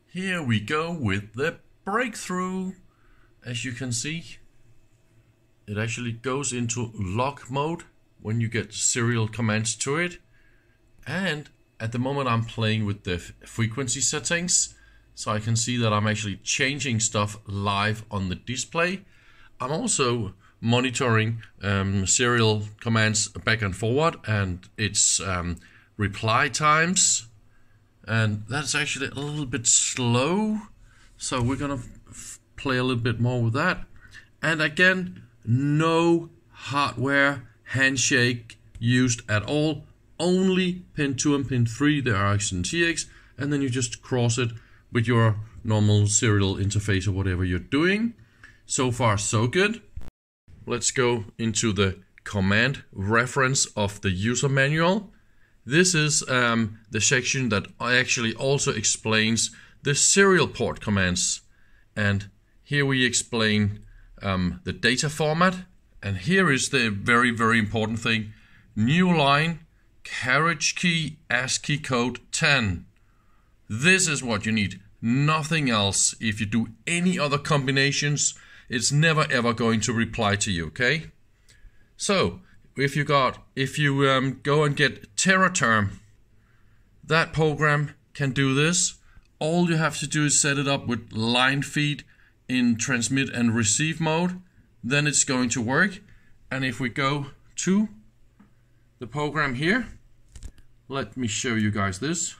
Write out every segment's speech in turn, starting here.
Here we go with the breakthrough. As you can see, it actually goes into log mode when you get serial commands to it. And at the moment I'm playing with the frequency settings, so I can see that I'm actually changing stuff live on the display. I'm also monitoring serial commands back and forward and its reply times. And that's actually a little bit slow, so we're gonna play a little bit more with that. And again, no hardware handshake used at all, only pin 2 and pin 3, the RX and TX, and then you just cross it with your normal serial interface or whatever you're doing. So far so good. Let's go into the command reference of the user manual. This is the section that actually also explains the serial port commands. And here we explain the data format. And here is the very, very important thing. New line, carriage key, ASCII code 10. This is what you need, nothing else. If you do any other combinations, it's never ever going to reply to you, okay? So, if you go and get Tera Term, that program can do this. All you have to do is set it up with line feed in transmit and receive mode, then it's going to work. And if we go to the program here, let me show you guys this.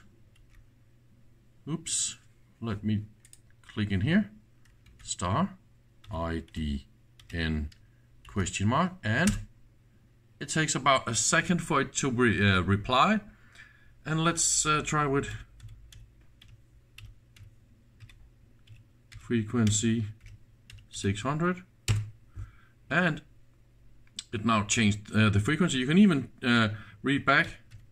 Oops, let me click in here, star IDN question mark, and it takes about a second for it to reply. And let's try with frequency 600, and it now changed the frequency. You can even read back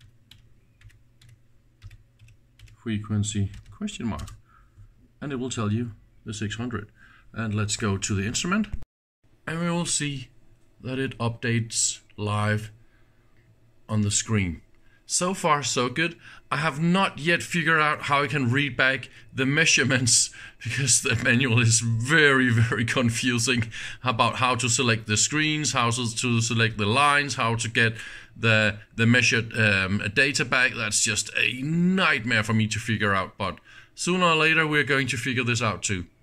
frequency question mark, and it will tell you the 600. And let's go to the instrument, and we will see that it updates live on the screen. So far so good. I have not yet figured out how I can read back the measurements, because the manual is very, very confusing about how to select the screens, how to select the lines, how to get the measured data back. That's just a nightmare for me to figure out, but sooner or later we're going to figure this out too.